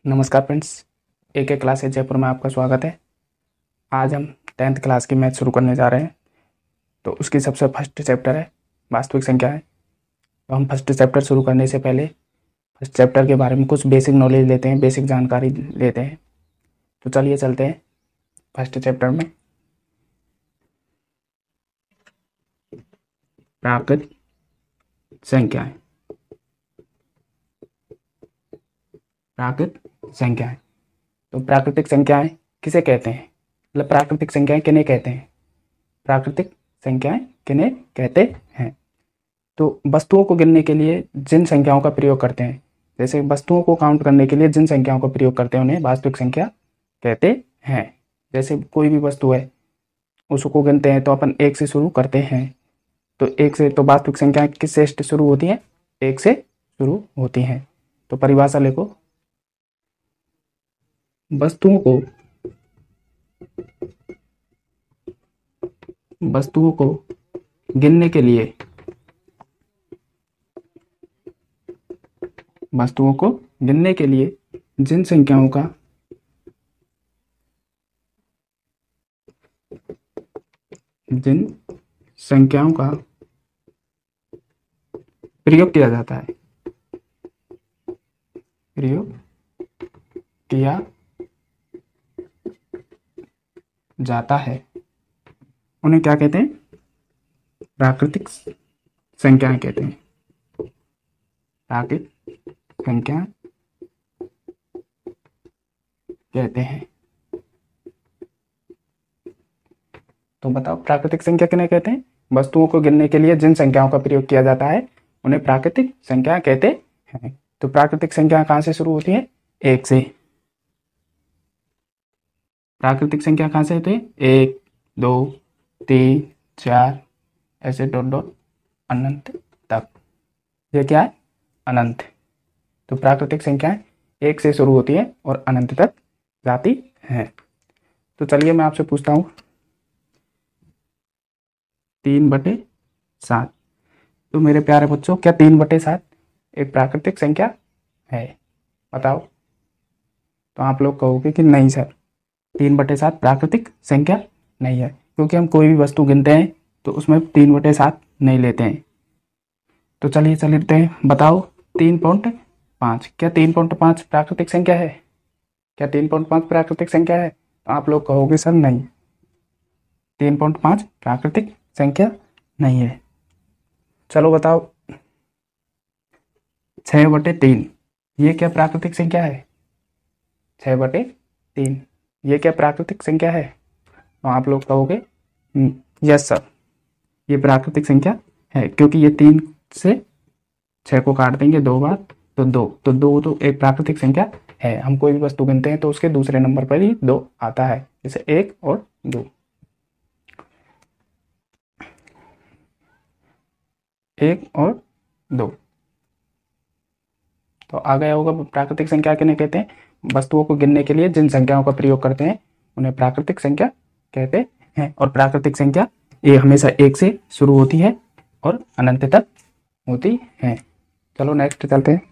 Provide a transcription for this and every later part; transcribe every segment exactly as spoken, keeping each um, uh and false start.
नमस्कार फ्रेंड्स, एक एक क्लास है जयपुर में आपका स्वागत है। आज हम टेंथ क्लास की मैथ शुरू करने जा रहे हैं। तो उसकी सबसे फर्स्ट चैप्टर है वास्तविक संख्याएं। तो हम फर्स्ट चैप्टर शुरू करने से पहले फर्स्ट चैप्टर के बारे में कुछ बेसिक नॉलेज लेते हैं, बेसिक जानकारी लेते हैं। तो चलिए चलते हैं फर्स्ट चैप्टर में। प्राकृतिक संख्याएं। प्राकृतिक संख्याएं तो प्राकृतिक संख्याएं किसे कहते हैं, मतलब प्राकृतिक संख्याएं किन्हें कहते हैं? प्राकृतिक संख्याएं किन्हें कहते हैं? तो वस्तुओं को गिनने के लिए जिन संख्याओं का प्रयोग करते हैं, जैसे वस्तुओं को काउंट करने के लिए जिन संख्याओं का प्रयोग करते हैं उन्हें वास्तविक संख्या कहते हैं। जैसे कोई भी वस्तु है उसको गिनते हैं तो अपन एक से शुरू करते हैं। तो एक से तो वास्तविक संख्याएं किससे शुरू होती हैं? एक से शुरू होती हैं। तो परिभाषा लिखो, वस्तुओं को वस्तुओं को गिनने के लिए वस्तुओं को गिनने के लिए जिन संख्याओं का जिन संख्याओं का प्रयोग किया जाता है प्रयोग किया जाता है उन्हें क्या कहते हैं? प्राकृतिक संख्याएं कहते हैं। प्राकृतिक संख्या कहते हैं। तो बताओ प्राकृतिक संख्या किन्हें कहते हैं? वस्तुओं को गिनने के लिए जिन संख्याओं का प्रयोग किया जाता है उन्हें प्राकृतिक संख्या कहते हैं। तो प्राकृतिक संख्या कहां से शुरू होती है? एक से। प्राकृतिक संख्या कहां से होती है? एक, दो, तीन, चार, ऐसे डॉट डॉट अनंत तक। ये क्या है? अनंत। तो प्राकृतिक संख्याएं एक से शुरू होती है और अनंत तक जाती हैं। तो चलिए मैं आपसे पूछता हूं, तीन बटे सात। तो मेरे प्यारे बच्चों, क्या तीन बटे सात एक प्राकृतिक संख्या है? बताओ। तो आप लोग कहोगे कि नहीं सर, तीन बटे सात प्राकृतिक संख्या नहीं है, क्योंकि हम कोई भी वस्तु गिनते हैं तो उसमें तीन बटे सात नहीं लेते हैं। तो चलिए चलते हैं, बताओ तीन पॉइंट पाँच, क्या तीन पॉइंट पाँच प्राकृतिक संख्या है? क्या तीन पॉइंट पाँच प्राकृतिक संख्या है? तो आप लोग कहोगे सर नहीं, तीन पॉइंट पाँच प्राकृतिक संख्या नहीं है। चलो बताओ, छः बटे तीन, ये क्या प्राकृतिक संख्या है? छः बटे तीन, ये क्या प्राकृतिक संख्या है? तो आप लोग कहोगे यस सर, ये प्राकृतिक संख्या है, क्योंकि ये तीन से छः को काट देंगे दो बार तो दो, तो दो तो एक प्राकृतिक संख्या है। हम कोई भी वस्तु गिनते हैं तो उसके दूसरे नंबर पर ही दो आता है, जैसे एक और दो। एक और दो तो आ गया होगा प्राकृतिक संख्या किन्हें कहते हैं? वस्तुओं को गिनने के लिए जिन संख्याओं का प्रयोग करते हैं उन्हें प्राकृतिक संख्या कहते हैं। और प्राकृतिक संख्या ये हमेशा एक से शुरू होती है और अनंत तक होती है। चलो नेक्स्ट चलते हैं।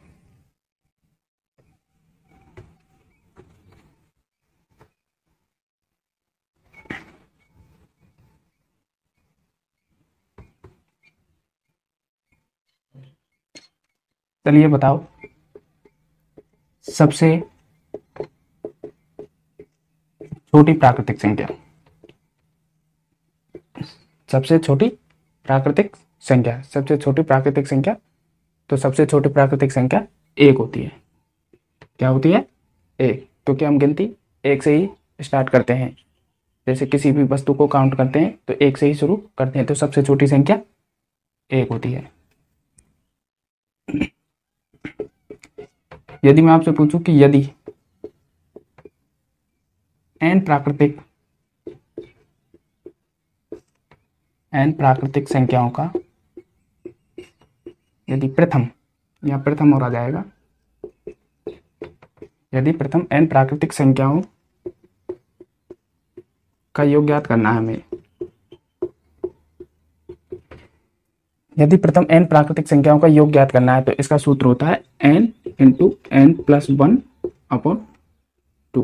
चलिए बताओ, सबसे छोटी प्राकृतिक संख्या सबसे छोटी प्राकृतिक संख्या सबसे छोटी प्राकृतिक संख्या तो सबसे छोटी प्राकृतिक संख्या एक होती है। क्या होती है? एक, क्योंकि हम गिनती एक से ही स्टार्ट करते हैं। जैसे किसी भी वस्तु को काउंट करते हैं तो एक से ही शुरू करते हैं, तो सबसे छोटी संख्या एक होती है। यदि मैं आपसे पूछूं कि यदि एन प्राकृतिक एन प्राकृतिक संख्याओं का यदि प्रथम या प्रथम और आ जाएगा, यदि प्रथम एन प्राकृतिक संख्याओं का योग ज्ञात करना है हमें, यदि प्रथम n प्राकृतिक संख्याओं का योग ज्ञात करना है तो इसका सूत्र होता है n into n plus one upon two.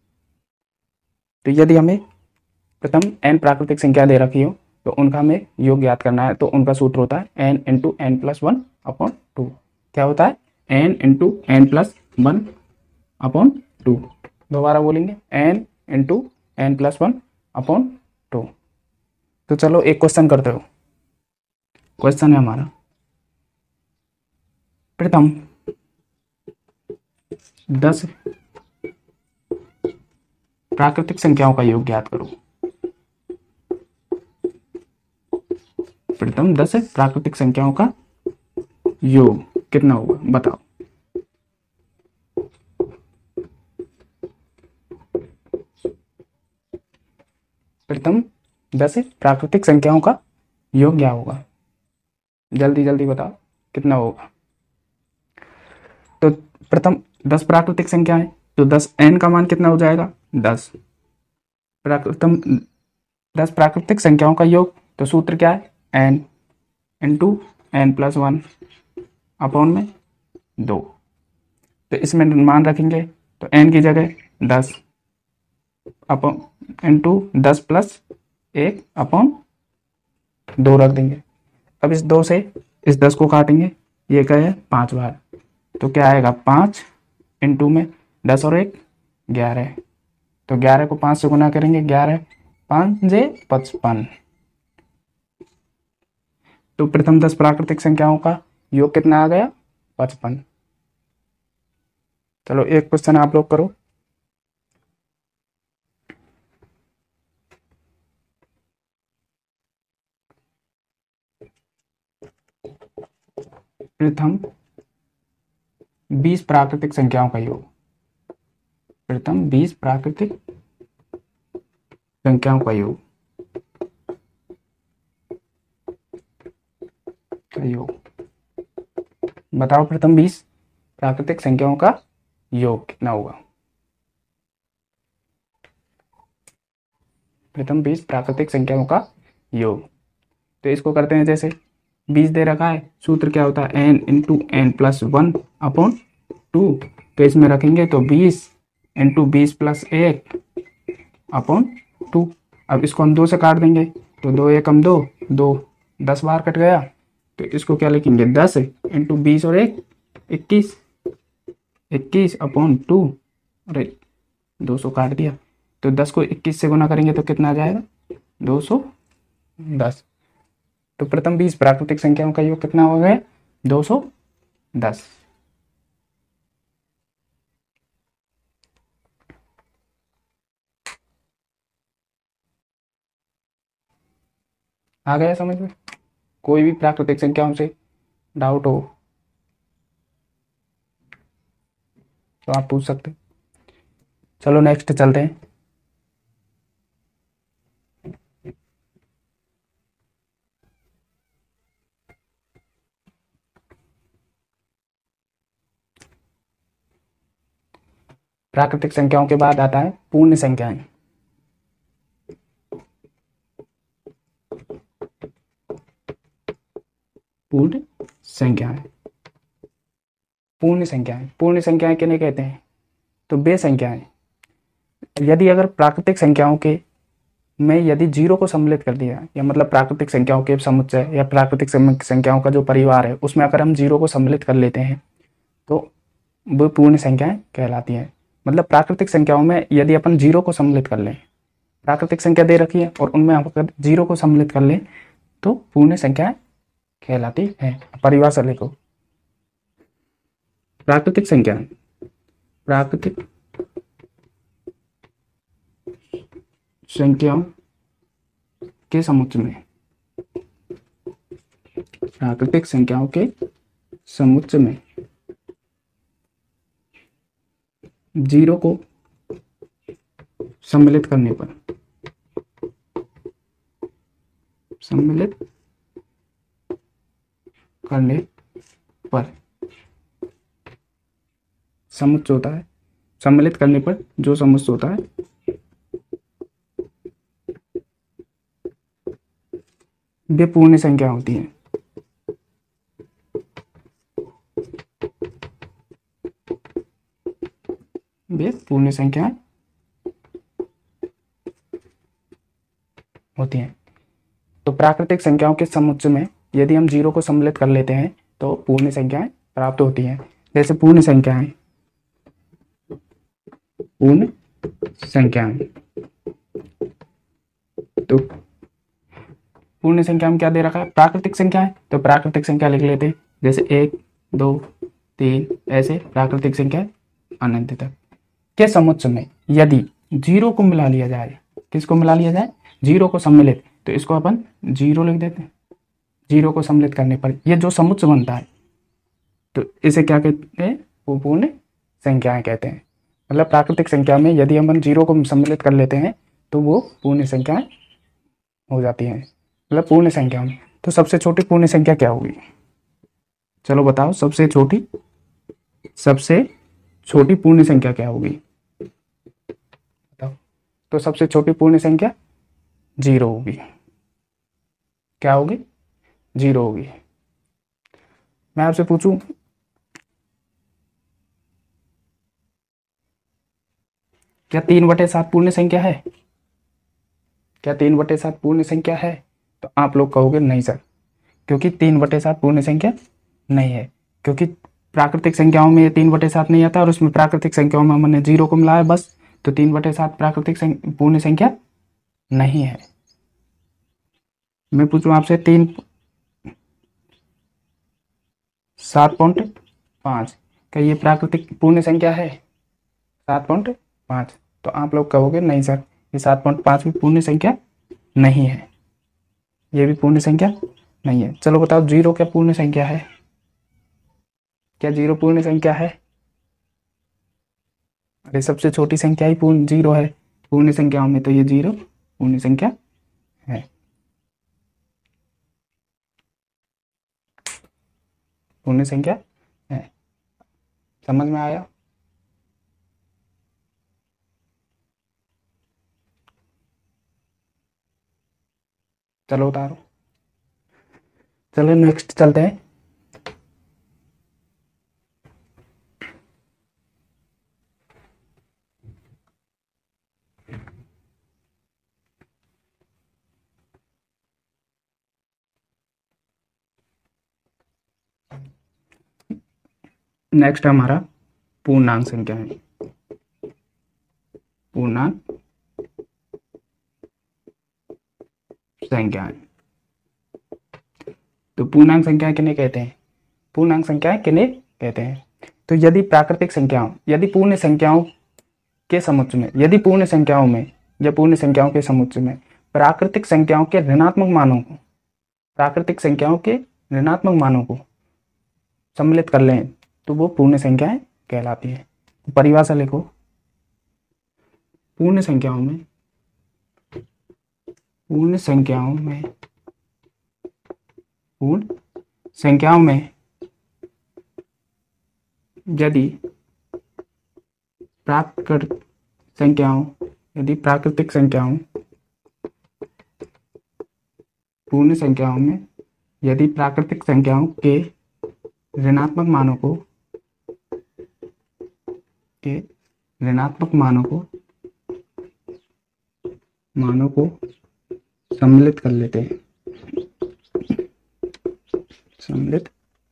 तो यदि हमें प्रथम एन प्राकृतिक संख्या दे रखी हो तो उनका हमें योग ज्ञात करना है, तो उनका सूत्र होता है n into n plus one upon two. क्या होता है? N into n plus one upon two. दोबारा बोलेंगे, n into n plus one upon two. तो चलो एक क्वेश्चन करते हो। क्वेश्चन है हमारा, प्रथम दस प्राकृतिक संख्याओं का योग ज्ञात करो। प्रथम दस प्राकृतिक संख्याओं का योग कितना होगा बताओ। प्रथम दस प्राकृतिक संख्याओं का योग क्या होगा? जल्दी जल्दी बताओ कितना होगा। तो प्रथम दस प्राकृतिक संख्या है, तो दस एन का मान कितना हो जाएगा? दस। प्रथम दस प्राकृतिक संख्याओं का योग, तो सूत्र क्या है? N into n plus one upon में दो। तो इसमें मान रखेंगे तो एन की जगह दस अपॉन इंटू दस प्लस एक अपॉन दो रख देंगे। अब इस दो से इस दस को काटेंगे, ये क्या है? पाँच बार। तो क्या आएगा? पाँच इंटू में दस और एक ग्यारह। तो ग्यारह को पाँच से गुना करेंगे, ग्यारह पाँच जे पचपन। तो प्रथम दस प्राकृतिक संख्याओं का योग कितना आ गया? पचपन। चलो एक क्वेश्चन आप लोग करो। प्रथम बीस प्राकृतिक संख्याओं का योग। प्रथम बीस प्राकृतिक संख्याओं का योग का योग बताओ। प्रथम बीस प्राकृतिक संख्याओं का योग कितना होगा? प्रथम बीस प्राकृतिक संख्याओं का योग। तो इसको करते हैं, जैसे बीस दे रखा है, सूत्र क्या होता है? N into n plus one upon two. तो इसमें रखेंगे तो बीस इंटू बीस प्लस एक अपॉन टू। अब इसको हम दो से काट देंगे, तो दो एक हम दो, दो दस बार कट गया। तो इसको क्या लिखेंगे? दस इंटू बीस और एक इक्कीस, इक्कीस अपॉन टू। अरे दो सौ काट दिया, तो दस को इक्कीस से गुना करेंगे तो कितना आ जाएगा? दो सौ दस। तो प्रथम बीस प्राकृतिक संख्याओं का योग कितना हो गया? दो सौ दस। आ गया समझ में? कोई भी प्राकृतिक संख्याओं से डाउट हो तो आप पूछ सकते। चलो नेक्स्ट चलते हैं। प्राकृतिक संख्याओं के बाद आता है पूर्ण संख्याएं। पूर्ण संख्याएं पूर्ण संख्याएं पूर्ण संख्याएं किन्हें कहते हैं? तो वे संख्याएं, यदि अगर प्राकृतिक संख्याओं के में यदि जीरो को सम्मिलित कर दिया, या मतलब प्राकृतिक संख्याओं के समुच्चय या प्राकृतिक संख्याओं का जो परिवार है उसमें अगर हम जीरो को सम्मिलित कर लेते हैं तो वो पूर्ण संख्याएं कहलाती हैं। मतलब प्राकृतिक संख्याओं में यदि अपन जीरो को सम्मिलित कर लें, प्राकृतिक संख्या दे रखी है और उनमें अगर जीरो को सम्मिलित कर लें तो पूर्ण संख्याएं कहलाती है। परिभाषा लिखो। प्राकृतिक संख्या प्राकृतिक संख्याओं के समुच्चय में प्राकृतिक संख्याओं के समुच्चय में जीरो को सम्मिलित करने पर सम्मिलित करने पर समुच्चय होता है। सम्मिलित करने पर जो समुच्चय होता है वे पूर्ण संख्या होती है। वे पूर्ण संख्याएं होती हैं। तो प्राकृतिक संख्याओं के समुच्चय में यदि हम जीरो को सम्मिलित कर लेते हैं तो पूर्ण संख्याएं प्राप्त होती हैं। जैसे पूर्ण संख्याएं पूर्ण संख्याएं तो पूर्ण संख्या में क्या दे रखा है? प्राकृतिक संख्या है, तो प्राकृतिक संख्या लिख लेते हैं। जैसे एक, दो, तीन, ऐसे प्राकृतिक संख्या अनंत तक के समुच्चय में यदि जीरो को मिला लिया जाए, किसको मिला लिया जाए? जीरो को सम्मिलित, तो इसको अपन जीरो लिख देते हैं। जीरो को सम्मिलित करने पर ये जो समुच्चय बनता है तो इसे क्या कहते हैं? वो पूर्ण संख्याएं कहते हैं। मतलब प्राकृतिक संख्या में यदि हम जीरो को सम्मिलित कर लेते हैं तो वो पूर्ण संख्याएं हो जाती हैं, मतलब पूर्ण संख्या में। तो सबसे छोटी पूर्ण संख्या क्या होगी? चलो बताओ, सबसे छोटी सबसे छोटी पूर्ण संख्या क्या होगी? बताओ। तो सबसे छोटी पूर्ण संख्या जीरो होगी। क्या होगी? जीरो होगी। मैं आपसे पूछूं, क्या तीन बटे सात पूर्ण संख्या है? क्या तीन बटे सात पूर्ण संख्या है? तो आप लोग कहोगे नहीं सर, क्योंकि तीन बटे सात पूर्ण संख्या नहीं है, क्योंकि प्राकृतिक संख्याओं में ये तीन बटे सात नहीं आता और उसमें प्राकृतिक संख्याओं में हमने जीरो को मिलाया बस, तो तीन बटे सात प्राकृतिक पूर्ण संख्या नहीं है। मैं पूछूं आपसे, तीन सात पॉइंट पाँच क्या ये प्राकृतिक पूर्ण संख्या है? सात पॉइंट पाँच। तो आप लोग कहोगे नहीं सर, ये सात पॉइंट पाँच भी पूर्ण संख्या नहीं है, ये भी पूर्ण संख्या नहीं है। चलो बताओ, जीरो क्या पूर्ण संख्या है? क्या जीरो पूर्ण संख्या है? अरे सबसे छोटी संख्या ही पूर्ण जीरो है पूर्ण संख्याओं में, तो ये जीरो पूर्ण संख्या है। पूर्ण संख्या है। समझ में आया? चलो उतारो। चलो नेक्स्ट चलते हैं। नेक्स्ट हमारा पूर्णांक संख्या है। पूर्णांक संख्याएं। तो पूर्णांक संख्या किन्हें कहते हैं? पूर्णांक संख्याएं किन्हें कहते हैं? तो यदि प्राकृतिक संख्याओं यदि पूर्ण संख्याओं के समुच्चय में यदि पूर्ण संख्याओं में या पूर्ण संख्याओं के समुच्चय में प्राकृतिक संख्याओं के ऋणात्मक मानों को प्राकृतिक संख्याओं के ऋणात्मक मानों को सम्मिलित कर लें तो वो पूर्ण संख्याएं कहलाती है। तो परिभाषा लिखो, पूर्ण संख्याओं में पूर्ण संख्याओं में पूर्ण संख्याओं में यदि प्राकृतिक संख्याओं यदि प्राकृतिक संख्याओं पूर्ण संख्याओं में यदि प्राकृतिक संख्याओं के ऋणात्मक मानों को के ऋणात्मक मानों को मानों को सम्मिलित कर लेते हैं सम्मिलित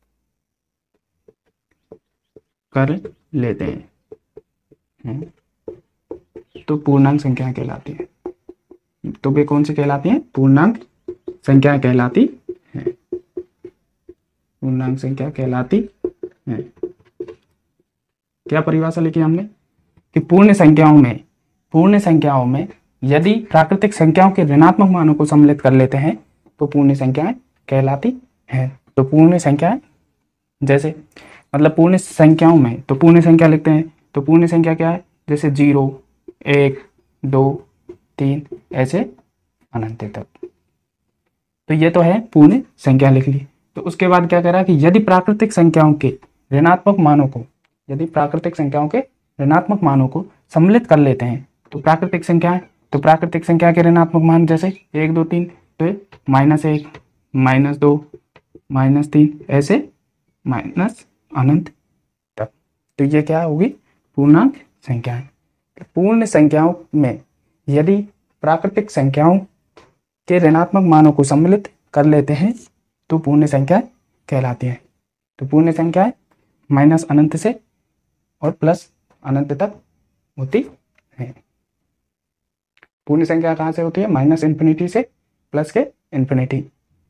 कर लेते हैं तो पूर्णांक संख्या कहलाती है। तो वे कौन सी कहलाती हैं? पूर्णांक संख्या कहलाती है। पूर्णांक संख्या कहलाती है। क्या परिभाषा लिखी हमने कि पूर्ण संख्याओं में पूर्ण संख्याओं में यदि प्राकृतिक संख्याओं के ऋणात्मक मानों को सम्मिलित कर लेते हैं तो पूर्ण संख्याएं कहलाती हैं। तो पूर्ण संख्याएं जैसे मतलब पूर्ण संख्याओं में तो पूर्ण संख्या लिखते हैं तो पूर्ण संख्या क्या है? जैसे जीरो, एक, दो, तीन, ऐसे अनंत तक। तो ये तो है पूर्ण संख्या लिख ली। तो उसके बाद क्या कह रहा है कि यदि प्राकृतिक संख्याओं के ऋणात्मक मानों को यदि प्राकृतिक संख्याओं के ऋणात्मक मानों को सम्मिलित कर लेते हैं तो प्राकृतिक संख्या है तो प्राकृतिक संख्या के ऋणात्मक मान जैसे एक, दो, तीन, तो माइनस एक, माइनस दो, माइनस तीन, ऐसे माइनस अनंत तक। तो ये क्या होगी? पूर्णांक संख्याएं। पूर्ण संख्याओं में यदि प्राकृतिक संख्याओं के ऋणात्मक मानों को सम्मिलित कर लेते हैं तो पूर्ण संख्याएं कहलाती हैं। तो पूर्ण संख्याएं माइनस अनंत से और प्लस अनंत तक होती है। पूर्ण संख्या कहां से होती है? माइनस इंफिनिटी से प्लस के इंफिनिटी।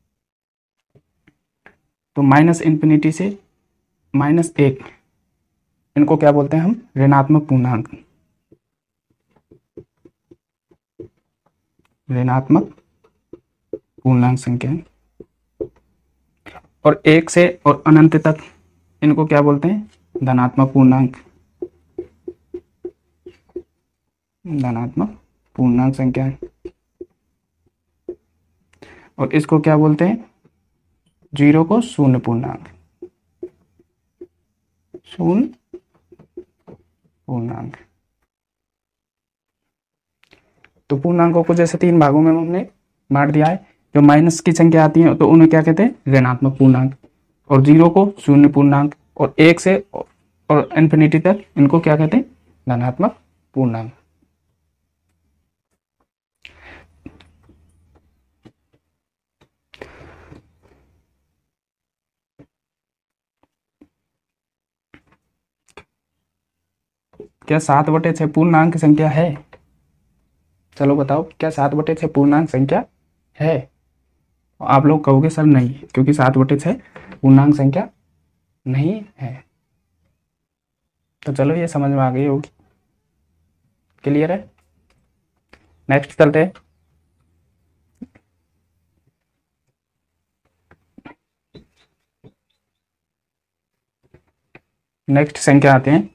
तो माइनस इंफिनिटी से माइनस एक, इनको क्या बोलते हैं हम? ऋणात्मक पूर्णांक। ऋणात्मक पूर्णांक संख्या। और एक से और अनंत तक इनको क्या बोलते हैं? धनात्मक पूर्णांक। धनात्मक पूर्णांक संख्या। और इसको क्या बोलते हैं? जीरो को शून्य पूर्णांक। शून्य पूर्णांक। तो पूर्णांकों को जैसे तीन भागों में हमने बांट दिया है। जो माइनस की संख्या आती है तो उन्हें क्या कहते हैं? ऋणात्मक पूर्णांक। और जीरो को शून्य पूर्णांक। और एक से और इन्फिनिटी तक इनको क्या कहते हैं? धनात्मक पूर्णांक। क्या सात बटे छह पूर्णांक संख्या है? चलो बताओ, क्या सात बटे छह पूर्णांक संख्या है? आप लोग कहोगे सर नहीं, क्योंकि सात बटे छह पूर्णांक संख्या नहीं है। तो चलो ये समझ में आ गई होगी। क्लियर है? नेक्स्ट चलते हैं। नेक्स्ट संख्या आते हैं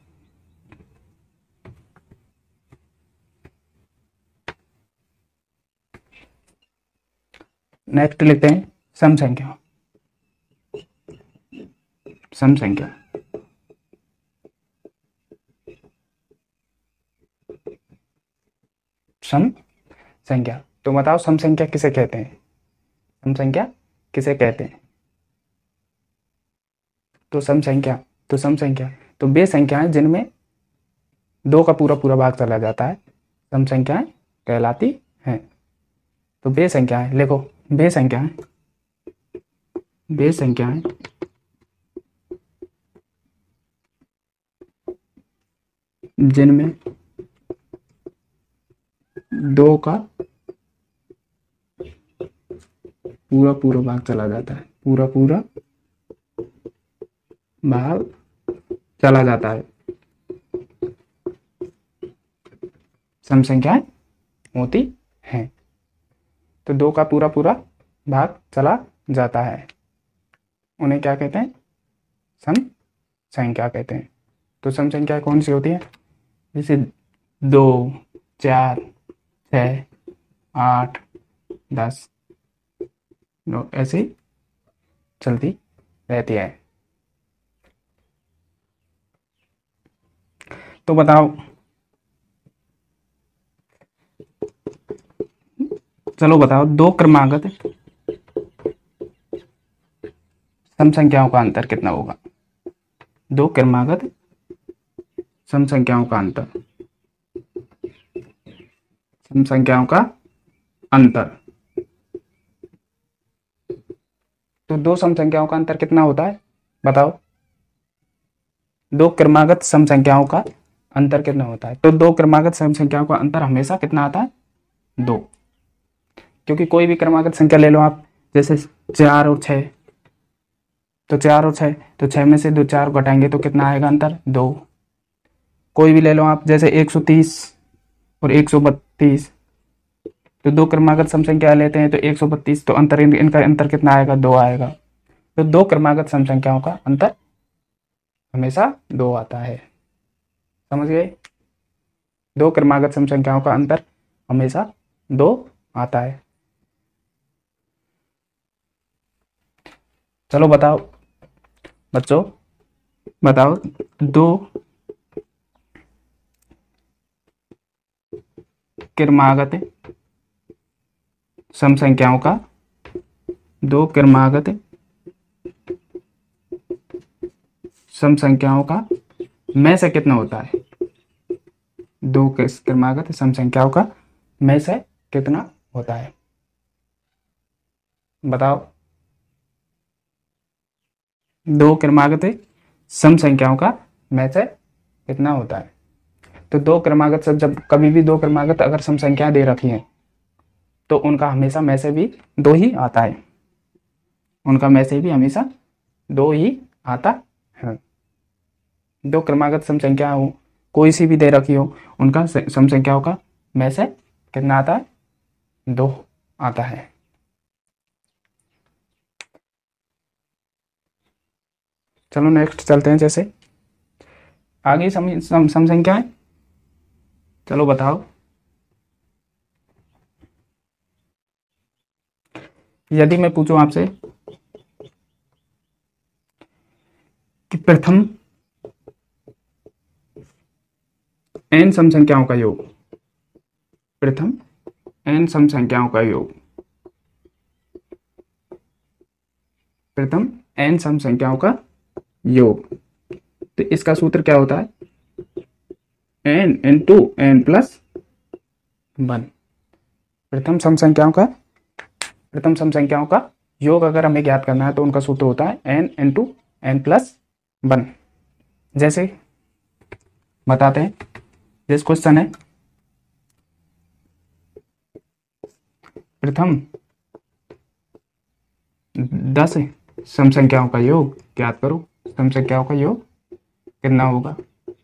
नेक्स्ट लिखते हैं सम संख्या। सम संख्या। सम संख्या। तो बताओ सम संख्या किसे कहते हैं? सम संख्या किसे कहते हैं? तो सम संख्या तो सम संख्या तो वे संख्याएं जिनमें दो का पूरा पूरा भाग चला जाता है सम संख्याएं कहलाती हैं। तो वे संख्याएं लिखो, वे संख्याएं वे संख्याएं जिनमें दो का पूरा पूरा भाग चला जाता है, पूरा पूरा भाग चला जाता है, सम संख्याएं होती हैं। तो दो का पूरा पूरा भाग चला जाता है, उन्हें क्या कहते हैं? सम संख्या कहते हैं। तो सम संख्या कौन सी होती है? जैसे दो, चार, छः, आठ, दस, ऐसे चलती रहती है। तो बताओ, चलो बताओ, दो क्रमागत सम संख्याओं का अंतर कितना होगा? दो क्रमागत सम संख्याओं का अंतर। सम संख्याओं का अंतर। तो दो सम संख्याओं का अंतर कितना होता है? बताओ। दो क्रमागत सम संख्याओं का अंतर कितना होता है? तो दो क्रमागत सम संख्याओं का अंतर हमेशा कितना आता है? दो। क्योंकि कोई भी क्रमागत संख्या ले लो आप, जैसे चार और छः, तो चार और छः, तो छः में से दो चार घटाएंगे तो कितना आएगा अंतर? दो। कोई भी ले लो आप, जैसे एक सौ तीस और एक सौ बत्तीस, तो दो क्रमागत सम संख्या लेते हैं तो एक सौ बत्तीस, तो अंतर इनका अंतर कितना आएगा? दो आएगा। तो दो क्रमागत सम संख्याओं का अंतर हमेशा दो आता है। समझ गए? दो क्रमागत सम संख्याओं का अंतर हमेशा दो आता है। चलो बताओ बच्चों, बताओ दो क्रमागत सम संख्याओं का दो क्रमागत सम संख्याओं का में से कितना होता है? दो के क्रमागत सम संख्याओं का में से कितना होता है? बताओ। दो क्रमागत सम संख्याओं का में से कितना होता है? तो दो क्रमागत से जब कभी भी दो क्रमागत अगर सम संख्या दे रखी है तो उनका हमेशा में से भी दो ही आता है। उनका में से भी हमेशा दो ही आता है। दो क्रमागत सम संख्या हो, कोई सी भी दे रखी हो, उनका सम संख्याओं का में से कितना आता है? दो आता है। चलो नेक्स्ट चलते हैं। जैसे आगे सम, सम, सम संख्या है, चलो बताओ। यदि मैं पूछूं आपसे कि प्रथम n सम संख्याओं का योग, प्रथम n सम संख्याओं का योग, प्रथम n सम संख्याओं का योग, तो इसका सूत्र क्या होता है? n into n plus one. प्रथम सम संख्याओं का प्रथम सम संख्याओं का योग अगर हमें ज्ञात करना है तो उनका सूत्र होता है n into n plus one. जैसे बताते हैं, जिस क्वेश्चन है प्रथम दस सम संख्याओं का योग ज्ञात करो। सम संख्याओं का योग कितना होगा?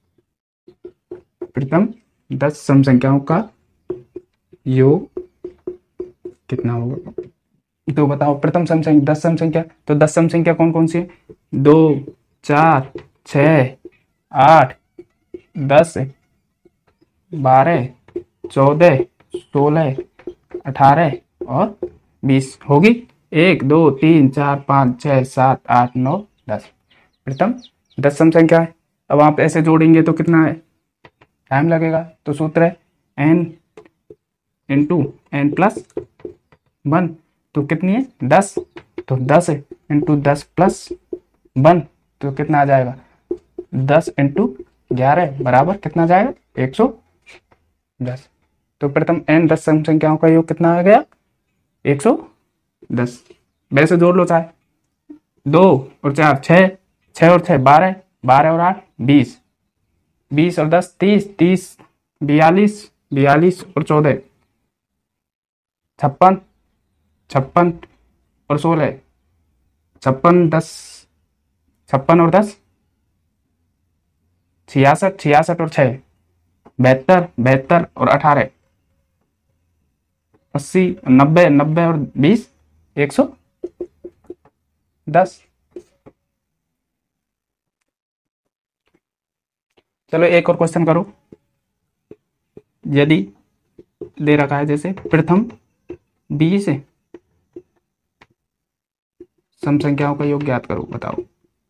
प्रथम दस सम संख्याओं का योग कितना होगा? तो बताओ। प्रथम सम संख्या दस सम संख्या, तो दस सम संख्या कौन कौन सी है? दो, चार, छ, आठ, दस, बारह, चौदह, सोलह, अठारह और बीस होगी। एक, दो, तीन, चार, पाँच, छः, सात, आठ, नौ, दस। प्रथम दस सम संख्या है। अब आप ऐसे जोड़ेंगे तो कितना है? टाइम लगेगा। तो सूत्र है n into n plus one. तो कितनी है? दस। तो दस इंटू दस प्लस वन, तो कितना आ जाएगा? दस इंटू ग्यारह बराबर कितना जाएगा? एक सौ दस। तो प्रथम n दस सम संख्याओं का योग कितना आ गया? एक सौ दस। वैसे जोड़ लो चाहे। दो और चार छः, छः और छः बारह, बारह और आठ बीस, बीस और दस तीस, तीस बयालीस, बयालीस और चौदह छप्पन, छप्पन और सोलह छप्पन, दस छप्पन और दस छियासठ, छियासठ और छः बहत्तर, बहत्तर और अठारह अस्सी, नब्बे, नब्बे और बीस एक सौ दस। चलो एक और क्वेश्चन करो। यदि दे रखा है जैसे प्रथम बीस सम संख्याओं का योग ज्ञात करो। बताओ।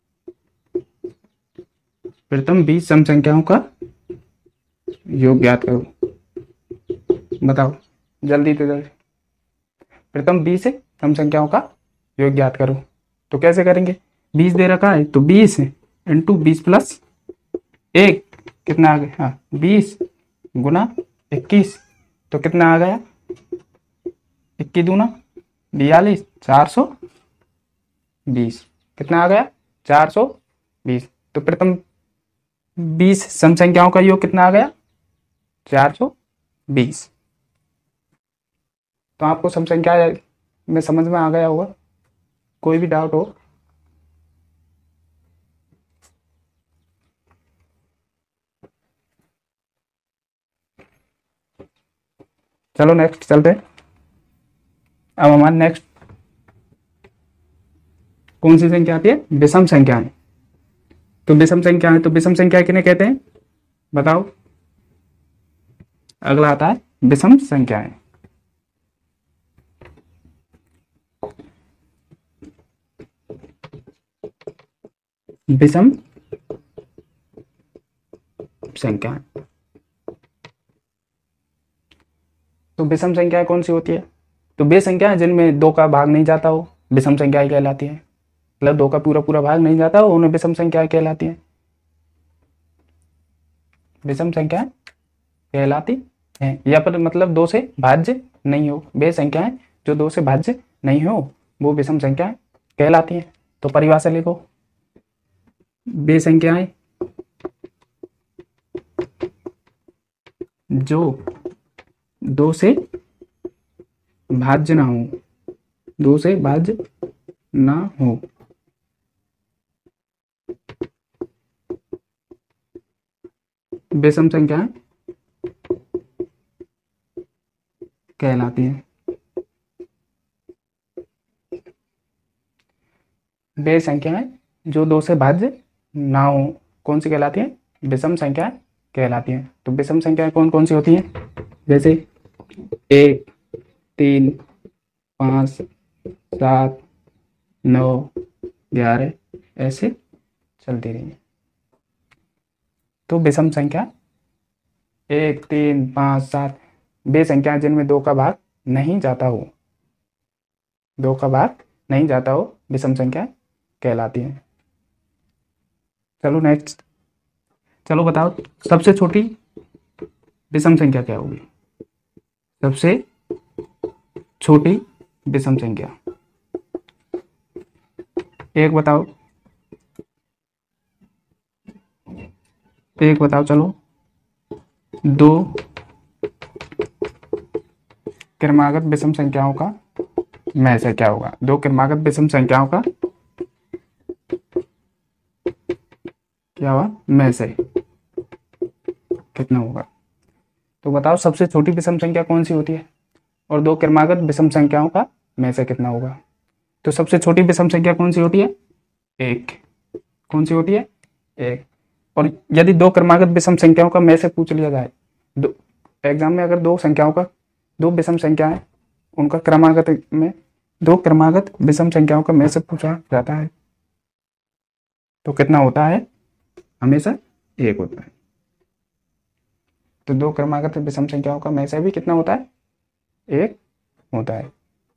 प्रथम बीस सम संख्याओं का योग ज्ञात करो। बताओ जल्दी से जल्दी। प्रथम बीस सम संख्याओं का योग ज्ञात करो। तो कैसे करेंगे? बीस दे रखा है तो बीस इंटू बीस प्लस एक कितना आ गया? हाँ, बीस गुना इक्कीस, तो कितना आ गया? इक्कीस दूना बयालीस, चार सौ बीस। कितना आ गया? चार सौ बीस। तो प्रथम बीस सम संख्याओं का योग कितना आ गया? चार सौ बीस। तो आपको सम संख्या में समझ में आ गया होगा। कोई भी डाउट हो चलो नेक्स्ट चलते हैं। अब हमारे नेक्स्ट कौन सी संख्या आती है? विषम संख्याएं। तो विषम संख्याएं, तो विषम संख्या किन्हें कहते हैं? बताओ। अगला आता है विषम संख्याएं। विषम संख्याएं, तो विषम संख्याएं कौन सी होती है? तो वे संख्याएं जिनमें दो का भाग नहीं जाता हो विषम संख्याएं कहलाती है। मतलब दो का पूरा पूरा भाग नहीं जाता हो उन्हें विषम संख्याएं कहलाती है। विषम संख्याएं कहलाती हैं, या फिर मतलब दो से भाज्य नहीं हो। वे संख्याएं जो दो से भाज्य नहीं हो वो विषम संख्याएं कहलाती हैं। तो परिभाषा लिखो, वे संख्याएं जो दो से भाज्य ना हो, दो से भाज्य ना हो, विषम संख्याएं कहलाती हैं। वे संख्याएं जो दो से भाज्य ना हो कौन सी कहलाती हैं? विषम संख्याएं कहलाती हैं। तो विषम संख्याएं कौन कौन सी होती हैं? जैसे एक, तीन, पाँच, सात, नौ, ग्यारह, ऐसे चलती रही। तो विषम संख्या एक, तीन, पाँच, सात, वे संख्या जिनमें दो का भाग नहीं जाता हो, दो का भाग नहीं जाता हो, विषम संख्या कहलाती है। चलो नेक्स्ट, चलो बताओ सबसे छोटी विषम संख्या क्या होगी? सबसे छोटी विषम संख्या एक बताओ, एक बताओ। चलो दो क्रमागत विषम संख्याओं का में से क्या होगा? दो क्रमागत विषम संख्याओं का क्या हुआ में से कितना होगा? तो बताओ सबसे छोटी विषम संख्या कौन सी होती है और दो क्रमागत विषम संख्याओं का में से कितना होगा? तो सबसे छोटी विषम संख्या कौन सी होती है? एक। कौन सी होती है? एक। और यदि दो क्रमागत विषम संख्याओं का में से पूछ लिया जाए, दो एग्जाम में अगर दो संख्याओं का, दो विषम संख्याएं उनका क्रमागत में, दो क्रमागत विषम संख्याओं का में से पूछा जाता है तो कितना होता है? हमेशा एक होता है। तो दो क्रमागत विषम संख्याओं का में से भी कितना होता है? एक होता है।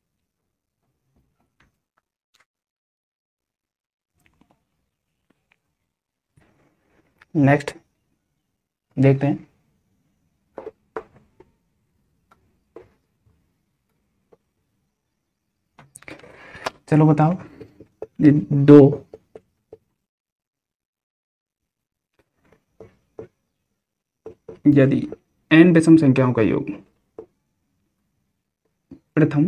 नेक्स्ट देखते हैं, चलो बताओ ये दो यदि n विषम संख्याओं का योग प्रथम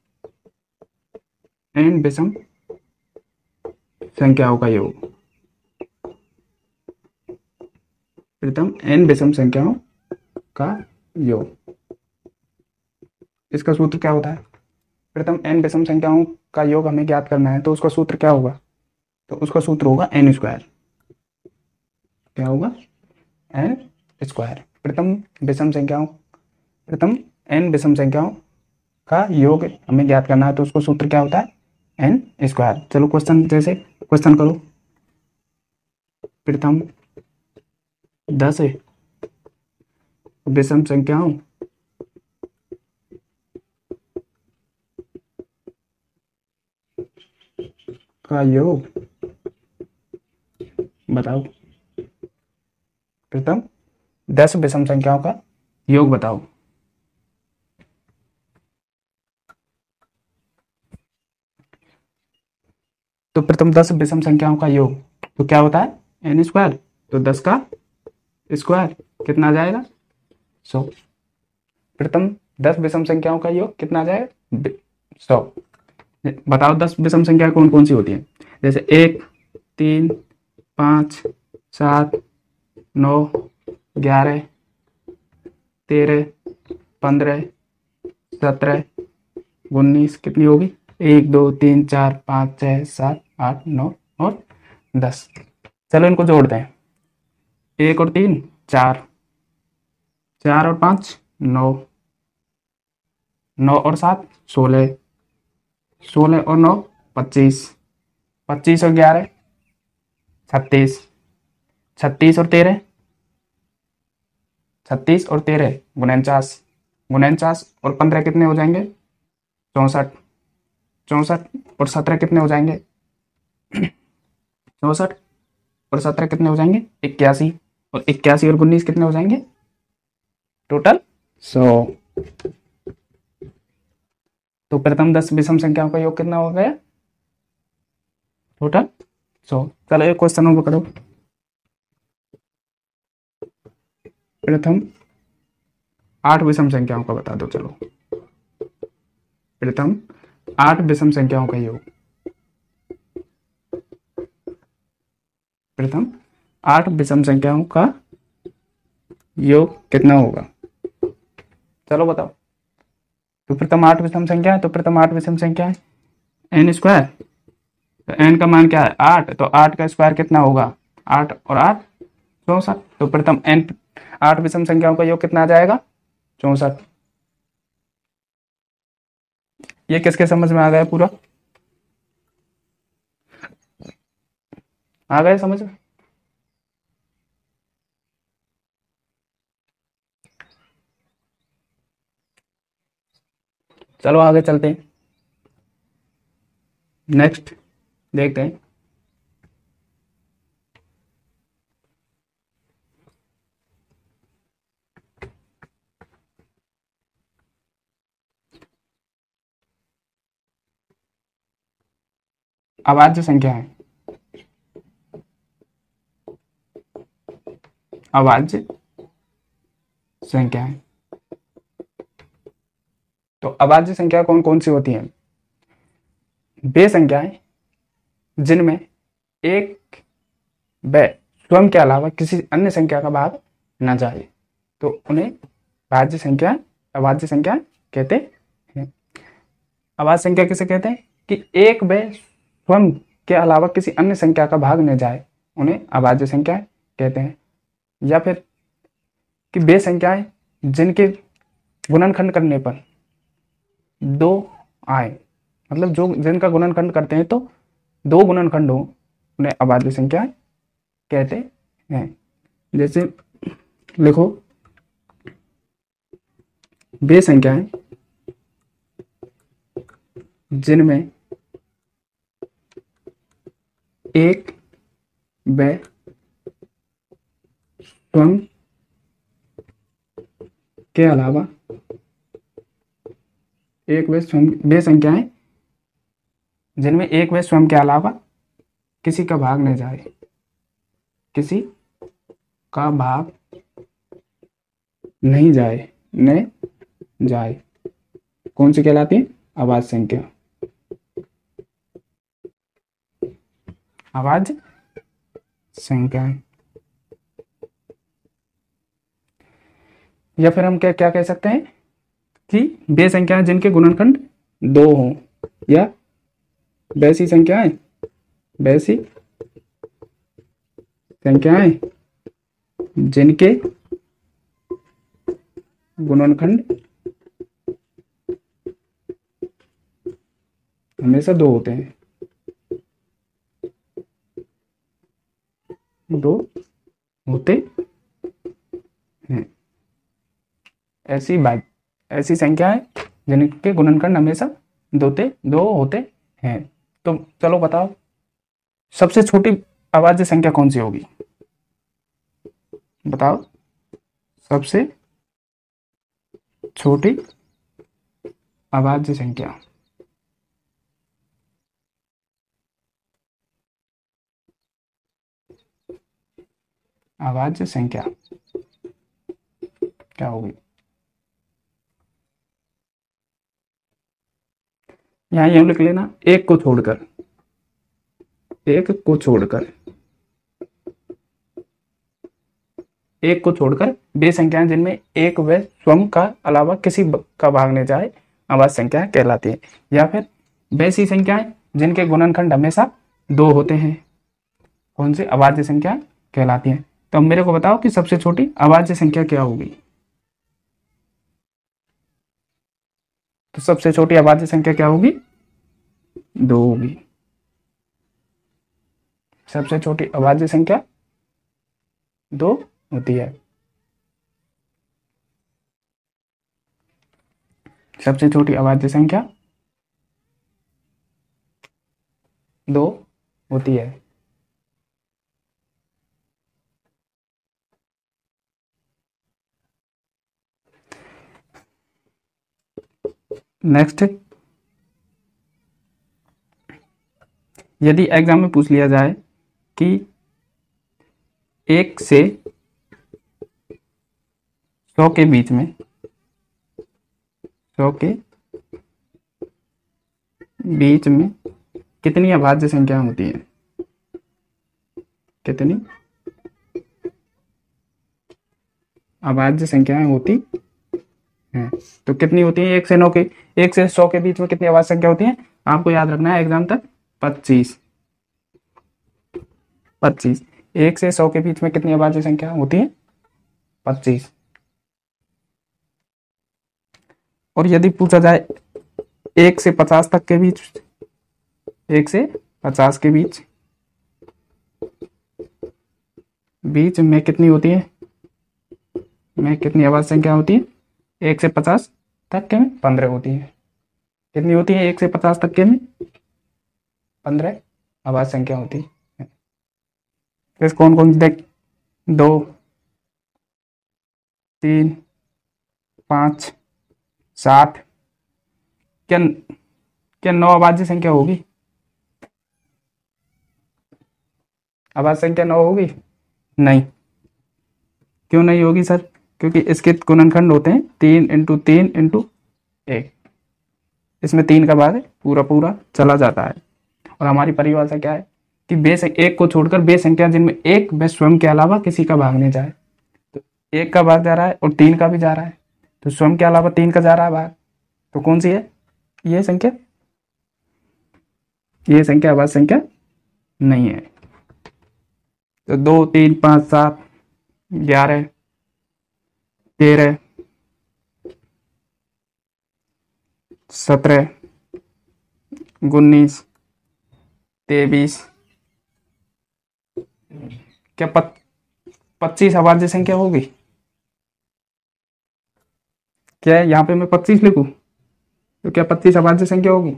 n विषम संख्याओं का योग प्रथम n विषम संख्याओं का योग, इसका सूत्र क्या होता है? प्रथम n विषम संख्याओं का योग हमें ज्ञात करना है तो उसका सूत्र क्या होगा? तो उसका सूत्र होगा एन स्क्वायर। क्या होगा? N square. प्रथम विषम संख्याओं प्रथम n विषम संख्याओं का योग हमें ज्ञात करना है तो उसका सूत्र क्या होता है? N square. चलो क्वेश्चन, जैसे क्वेश्चन करो, प्रथम दस विषम संख्याओं का योग बताओ। प्रथम दस विषम संख्याओं का योग बताओ। तो प्रथम दस विषम संख्याओं का योग तो क्या होता है? N square. तो दस का स्क्वायर कितना आ जाएगा? सौ। प्रथम दस विषम संख्याओं का योग कितना आ जाएगा? सौ। बताओ दस विषम संख्या कौन कौन सी होती है? जैसे एक, तीन, पाँच, सात, नौ, ग्यारह, तेरह, पंद्रह, सत्रह, उन्नीस, कितनी होगी? एक, दो, तीन, चार, पाँच, छः, सात, आठ, नौ और दस। चलो इनको जोड़ते हैं। एक और तीन चार, चार और पाँच नौ, नौ और सात सोलह, सोलह और नौ पच्चीस, पच्चीस और ग्यारह छत्तीस, छत्तीस और तेरह छत्तीस और तेरह उनचास, उनचास और पंद्रह कितने हो जाएंगे? चौंसठ, चौंसठ और सत्रह कितने हो जाएंगे? चौंसठ और सत्रह कितने हो जाएंगे? इक्यासी, और इक्यासी और उन्नीस कितने हो जाएंगे? टोटल सौ। तो प्रथम दस विषम संख्याओं का योग कितना हो गया? टोटल सौ। चलो एक क्वेश्चन और पकड़ो। प्रथम आठ विषम संख्याओं का बता दो। चलो प्रथम आठ विषम संख्याओं का योग। प्रथम आठ विषम संख्याओं का योग कितना होगा? चलो बताओ। तो प्रथम आठ विषम संख्या है, तो प्रथम आठ विषम संख्या है एन स्क्वायर। तो एन का मान क्या है? आठ। तो आठ का स्क्वायर कितना होगा? आठ और आठ चौसठ। तो प्रथम एन आठ विषम संख्याओं का योग कितना आ जाएगा? चौसठ। ये किसके समझ में आ गया? पूरा आ गया समझ में? चलो आगे चलते हैं। नेक्स्ट देखते हैं। अभाज्य संख्या है। अभाज्य संख्या है। तो अभाज्य संख्या कौन कौन सी होती हैं? वे संख्याएं जिनमें एक व स्वयं के अलावा किसी अन्य संख्या का भाग न जाए, तो उन्हें भाज्य संख्या अभाज्य संख्या कहते हैं। अभाज्य संख्या किसे कहते हैं? कि एक व स्वयं के अलावा किसी अन्य संख्या का भाग न जाए, उन्हें अभाज्य संख्या कहते हैं। या फिर कि वे संख्याएं जिनके गुणनखंड करने पर दो आए, मतलब जो जिनका गुणनखंड करते हैं तो दो गुणनखंड हो, उन्हें अभाज्य संख्या कहते हैं। जैसे लिखो, वे संख्याएं जिनमें एक व स्वयं के अलावा एक व स्वयं वे संख्याएं जिनमें एक व स्वयं के अलावा किसी का भाग न जाए, किसी का भाग नहीं जाए न जाए, कौन सी कहलाती है? अभाज्य संख्या। अभाज्य संख्या। या फिर हम क्या क्या कह सकते हैं कि वे संख्याएं जिनके गुणनखंड दो हों, या वैसी संख्याएं वैसी संख्याएं जिनके गुणनखंड हमेशा दो होते हैं, दो होते हैं। ऐसी बात ऐसी संख्याएं जिनके गुणनखंड हमेशा दोते दो होते हैं। तो चलो बताओ, सबसे छोटी अभाज्य संख्या कौन सी होगी? बताओ, सबसे छोटी अभाज्य संख्या। अभाज्य संख्या क्या होगी? यहां यूं लिख लेना, एक को छोड़कर, एक को छोड़कर एक को छोड़कर वे संख्याएं जिनमें एक व स्वयं का अलावा किसी का भाग न जाए, अभाज्य संख्या कहलाती है। या फिर वैसी संख्याएं जिनके गुणनखंड हमेशा दो होते हैं, कौन सी? अभाज्य संख्या कहलाती है। तो अब मेरे को बताओ कि सबसे छोटी अभाज्य संख्या क्या होगी? तो सबसे छोटी अभाज्य संख्या क्या होगी? दो होगी। सबसे छोटी अभाज्य संख्या दो होती है। सबसे छोटी अभाज्य संख्या दो होती है। नेक्स्ट, यदि एग्जाम में पूछ लिया जाए कि एक से सौ के बीच में सौ के बीच में कितनी अभाज्य संख्या होती है, कितनी अभाज्य संख्याएं होती हैं? तो कितनी होती है? एक से नौ के एक से सौ के बीच में कितनी अभाज्य संख्या होती है? आपको याद रखना है एग्जाम तक, पच्चीस पच्चीस। एक से सौ के बीच में कितनी अभाज्य संख्या होती है? पच्चीस। और यदि पूछा जाए एक से पचास तक के बीच, एक से पचास के बीच बीच में कितनी होती है, में कितनी अभाज्य संख्या होती है? एक से पचास तक के में पंद्रह होती है। कितनी होती है? एक से पचास तक के में पंद्रह अभाज्य संख्या होती है। फिर कौन कौन सी देख, दो, तीन, पाँच, सात। क्या क्या नौ अभाज्य संख्या होगी? अभाज्य संख्या नौ होगी? नहीं। क्यों नहीं होगी सर? क्योंकि इसके गुणनखंड होते हैं तीन इंटू तीन इंटू एक, इसमें तीन का भाग पूरा पूरा चला जाता है। और हमारी परिभाषा क्या है कि बेस एक को छोड़कर बे संख्या जिनमें एक व स्वयं के अलावा किसी का भाग नहीं जाए। तो एक का भाग जा रहा है और तीन का भी जा रहा है, तो स्वयं के अलावा तीन का जा रहा है भाग, तो कौन सी है? ये संख्या, ये संख्या अभाज्य संख्या नहीं है। तो दो, तीन, पाँच, सात, ग्यारह, तेरह, सत्रह, उन्नीस, तेईस, क्या पत, पच्चीस अभाज्य संख्या होगी? क्या है यहाँ पे मैं पच्चीस लिखूं तो क्या पच्चीस अभाज्य संख्या होगी?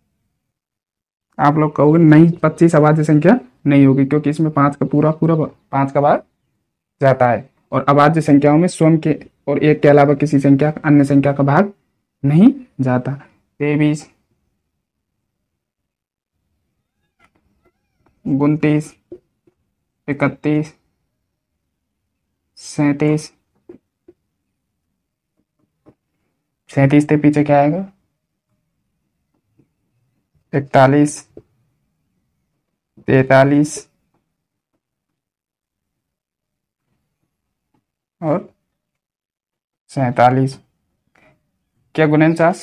आप लोग कहोगे नहीं, पच्चीस अभाज्य संख्या नहीं होगी, क्योंकि इसमें पांच का पूरा पूरा पांच का भाग जाता है और अभाज्य संख्याओं में स्वयं के और एक के अलावा किसी संख्या अन्य संख्या का भाग नहीं जाता। तेईस, उनतीस, इकतीस, सैंतीस, सैंतीस के पीछे क्या आएगा? इकतालीस, तैतालीस और सैतालीस। क्या गुणनचास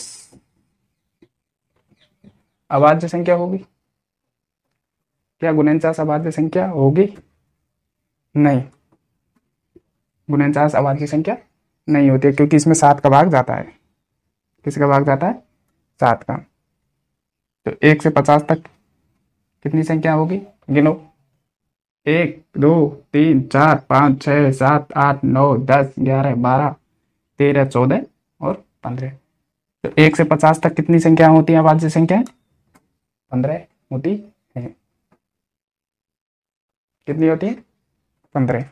अभाज्य संख्या होगी? क्या गुणनचास अभाज्य संख्या होगी? नहीं, गुणनचास अभाज्य संख्या नहीं होती है, क्योंकि इसमें सात का भाग जाता है। किसका भाग जाता है? सात का। तो एक से पचास तक कितनी संख्या होगी? गिनो। एक, दो, तीन, चार, पाँच, छः, सात, आठ, नौ, दस, ग्यारह, बारह, तेरह, चौदह और पंद्रह। तो एक से पचास तक कितनी संख्या होती है अभाज्य संख्या? पंद्रह होती है। कितनी होती है? पंद्रह।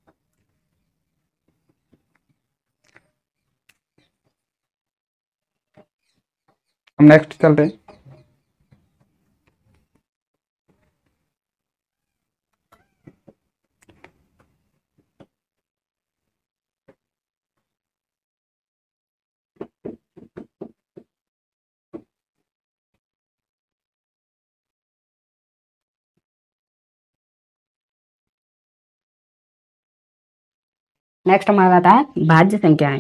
हम नेक्स्ट चलते हैं। नेक्स्ट हमारा आता है भाज्य संख्याएं।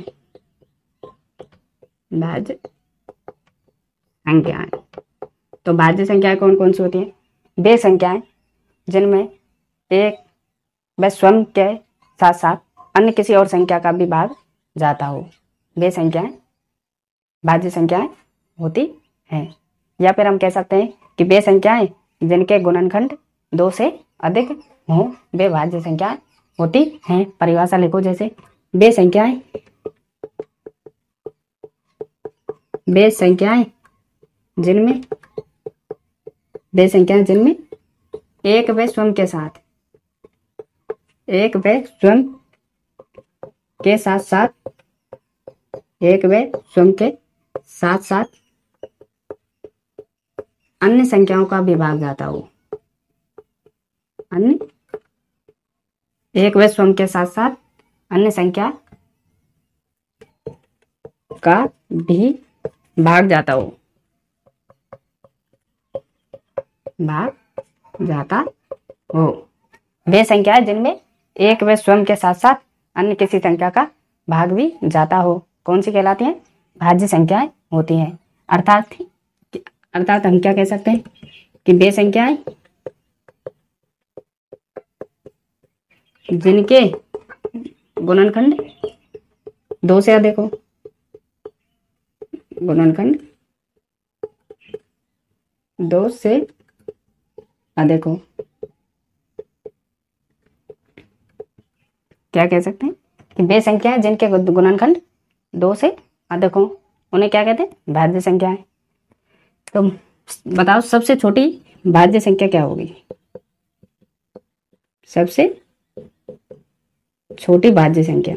भाज्य संख्याएं, तो भाज्य संख्याएं कौन कौन सी होती हैं? वे संख्याएं जिनमें एक व स्वयं के साथ साथ अन्य किसी और संख्या का भी भाग जाता हो, वे संख्याएं भाज्य संख्याएं होती हैं। या फिर हम कह सकते हैं कि वे संख्याएं जिनके गुणनखंड दो से अधिक हों, वे भाज्य संख्याएं होती हैं। परिभाषा लिखो जैसे, वे संख्याएं वे संख्याएं जिनमें वे संख्याएं जिनमें एक व स्वयं के साथ एक व स्वयं के साथ साथ एक व स्वयं के साथ साथ अन्य संख्याओं का विभाग जाता हो, अन्य एक व स्वयं के साथ साथ अन्य संख्या का भी भाग जाता हो, भाग जाता हो। वे संख्या जिनमें एक व स्वयं के साथ साथ अन्य किसी संख्या का भाग भी जाता हो कौन सी कहलाती हैं? भाज्य संख्याएं होती हैं। अर्थात अर्थात हम क्या कह सकते हैं कि वे संख्याएं जिनके गुणनखंड दो से अधिक हो, गुणनखंड दो से अधिक हो, क्या कह सकते हैं कि वे संख्याएं जिनके गुणनखंड दो से अधिक हो उन्हें क्या कहते हैं? भाज्य संख्याएं। तो बताओ सबसे छोटी भाज्य संख्या क्या होगी? सबसे छोटी भाज्य संख्या,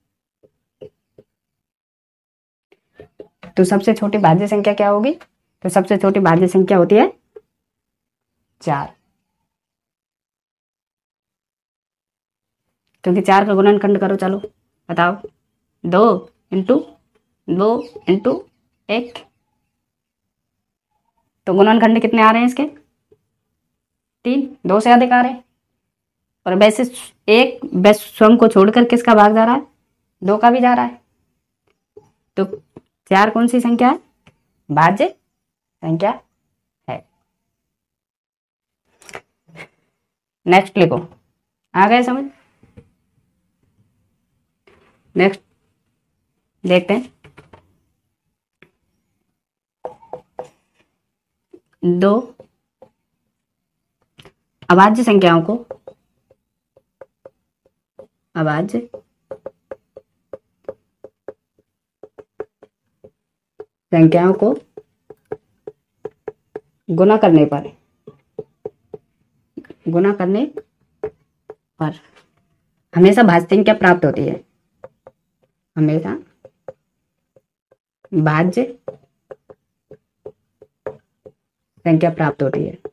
तो सबसे छोटी भाज्य संख्या क्या होगी? तो सबसे छोटी भाज्य संख्या होती है चार, क्योंकि चार का गुणनखंड करो। चलो बताओ, दो इंटू दो इंटू एक, तो गुणनखंड कितने आ रहे हैं इसके? तीन, दो से अधिक आ रहे हैं। और वैसे एक वैसे स्वयं को छोड़कर किसका भाग जा रहा है? दो का भी जा रहा है। तो चार कौन सी संख्या है? भाज्य संख्या है। नेक्स्ट लिखो, आ गए समझ? नेक्स्ट देखते हैं, दो अभाज्य संख्याओं को अभाज्य संख्याओं को गुना करने पर गुना करने पर हमेशा भाज्य संख्या प्राप्त होती है, हमेशा भाज्य संख्या प्राप्त होती है।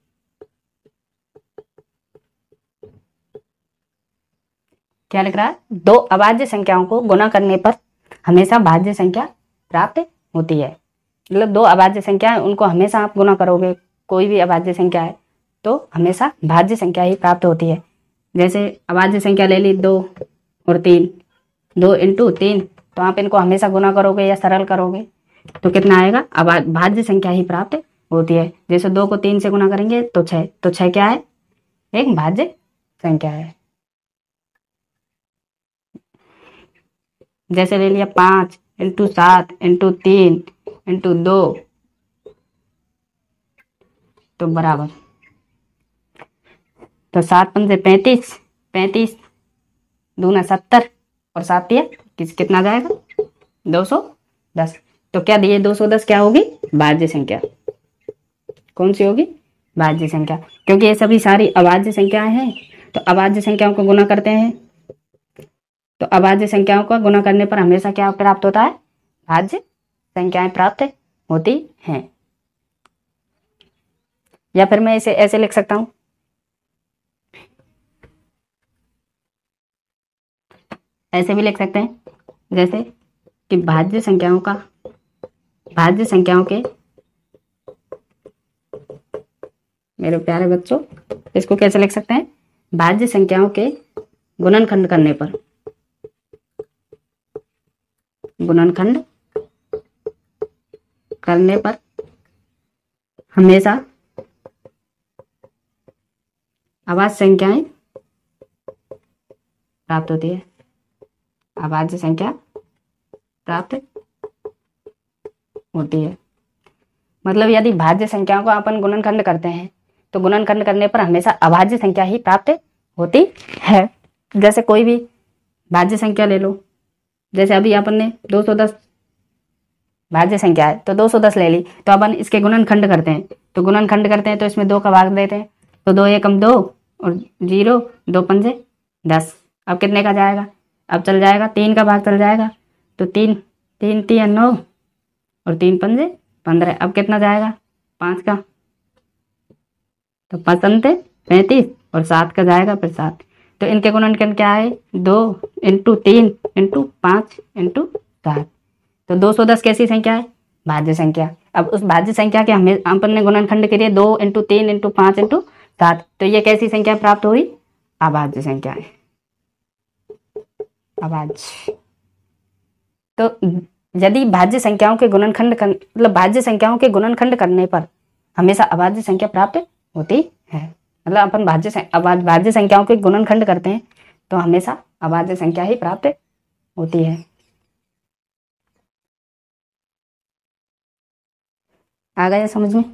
क्या लिख रहा है? दो अभाज्य संख्याओं को गुना करने पर हमेशा भाज्य संख्या प्राप्त होती है। मतलब दो अभाज्य संख्या है, उनको हमेशा आप गुना करोगे, कोई भी अभाज्य संख्या है तो हमेशा भाज्य संख्या ही प्राप्त होती है। जैसे अभाज्य संख्या ले ली दो और तीन, दो इंटू तीन, तो आप इनको हमेशा गुना करोगे या सरल करोगे तो कितना आएगा? अब भाज्य संख्या ही प्राप्त होती है। जैसे दो को तीन से गुना करेंगे तो छः, तो छः क्या है? एक भाज्य संख्या है। जैसे ले लिया पाँच इंटू सात इंटू तीन इंटू दो, तो बराबर, तो सात पंजे पैंतीस, पैंतीस दूना सत्तर और सात दिया किस कितना जाएगा? दो सौ दस। तो क्या दिए? दो सौ दस क्या होगी? भाज्य संख्या। कौन सी होगी? भाज्य संख्या। क्योंकि ये सभी सारी अभाज्य संख्याएं हैं, तो अभाज्य संख्याओं को गुना करते हैं, तो अभाज्य संख्याओं का गुना करने पर हमेशा क्या प्राप्त होता है? भाज्य संख्याएं प्राप्त होती हैं। या फिर मैं इसे ऐसे लिख सकता हूं, ऐसे भी लिख सकते हैं, जैसे कि भाज्य संख्याओं का भाज्य संख्याओं के, मेरे प्यारे बच्चों, इसको कैसे लिख सकते हैं? भाज्य संख्याओं के गुणनखंड करने पर गुणनखंड करने पर हमेशा अभाज्य संख्याएं प्राप्त होती है, अभाज्य संख्या प्राप्त होती है। मतलब यदि भाज्य संख्याओं को अपन गुणनखंड करते हैं तो गुणनखंड करने पर हमेशा अभाज्य संख्या ही प्राप्त होती है। जैसे कोई भी भाज्य संख्या ले लो, जैसे अभी अपन ने दो सौ दस भाज्य संख्या है तो दो सौ दस ले ली, तो अपन इसके गुणनखंड करते हैं, तो गुणनखंड करते हैं तो इसमें दो का भाग देते हैं, तो दो एकम दो और जीरो, दो पंजे दस। अब कितने का जाएगा? अब चल जाएगा तीन का भाग चल जाएगा, तो तीन तीन तीन नौ और तीन पंजे पंद्रह। अब कितना जाएगा? पाँच का तो पाँच अंते पैंतीस और सात का जाएगा फिर सात। तो इनके गुणनखंड क्या है, दो इंटू तीन इंटू पाँच इंटू सात। तो दो सौ दस कैसी संख्या है, भाज्य संख्या। अब उस भाज्य संख्या के हमें अपन ने गुणनखंड के लिए दो इंटू तीन इंटू पाँच इंटू सात, तो ये कैसी संख्या प्राप्त हुई, अभाज्य संख्या है, अभाज्य। तो यदि भाज्य संख्याओं के गुणनखंड कर, मतलब भाज्य संख्याओं के गुणनखंड करने पर हमेशा अभाज्य संख्या प्राप्त होती है। मतलब अपन भाज्य भाज्य संख्याओं के गुणनखंड करते हैं तो हमेशा अभाज्य संख्या ही प्राप्त होती है। आ गया समझ में?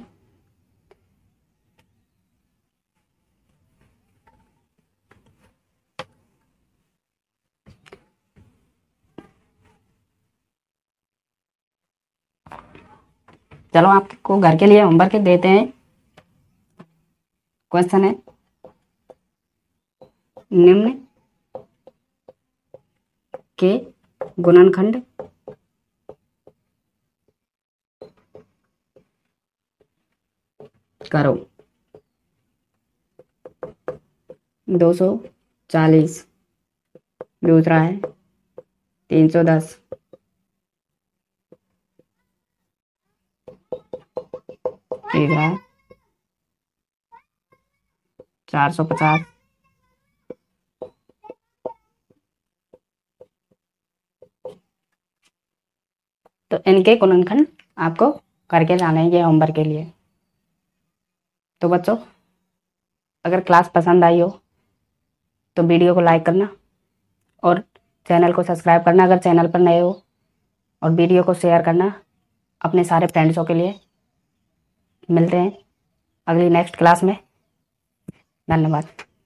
चलो आपको घर के लिए होमवर्क देते हैं। क्वेश्चन है, निम्न के गुणनखंड करो। दो सौ चालीस, दूसरा है तीन सौ दस, तीसरा है चार सौ पचास, तो इनके गुणनखंड आपको करके लाने हैं, ये होमवर्क के लिए। तो बच्चों, अगर क्लास पसंद आई हो तो वीडियो को लाइक करना और चैनल को सब्सक्राइब करना अगर चैनल पर नए हो, और वीडियो को शेयर करना अपने सारे फ्रेंड्सों के लिए। मिलते हैं अगली नेक्स्ट क्लास में। धन्यवाद।